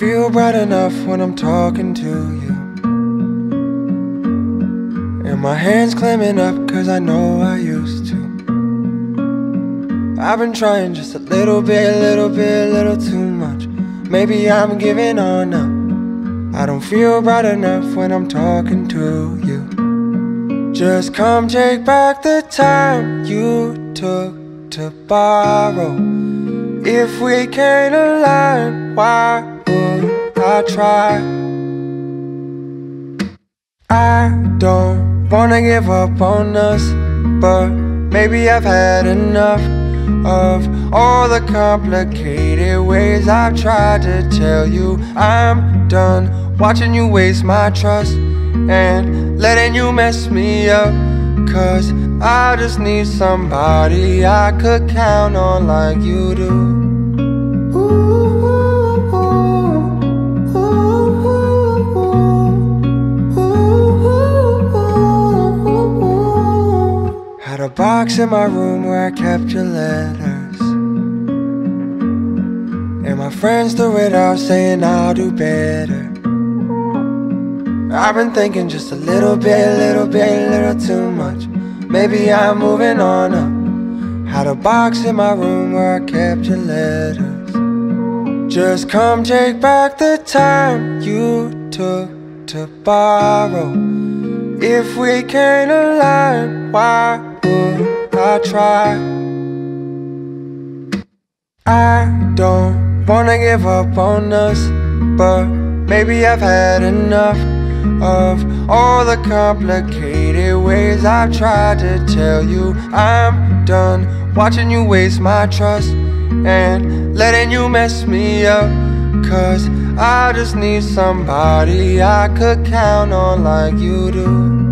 feel bright enough when I'm talking to you, and my hands clamming up cause I know I used to. I've been trying just a little bit, a little too much. Maybe I'm giving on up. I don't feel bright enough when I'm talking to you. Just come take back the time you took to borrow. If we can't align, why would I try? I don't wanna give up on us, but maybe I've had enough of all the complicated ways I've tried to tell you I'm done watching you waste my trust and letting you mess me up. Cause I just need somebody I could count on like you do. Ooh, ooh, ooh, ooh, ooh. Had a box in my room where I kept your letters, and my friends threw it out saying I'll do better. I've been thinking just a little too much. Maybe I'm moving on up. Had a box in my room where I kept your letters. Just come take back the time you took to borrow. If we can't align, why would I try? I don't wanna give up on us, but maybe I've had enough of all the complicated ways I've tried to tell you I'm done watching you waste my trust and letting you mess me up. Cause I just need somebody I could count on like you do.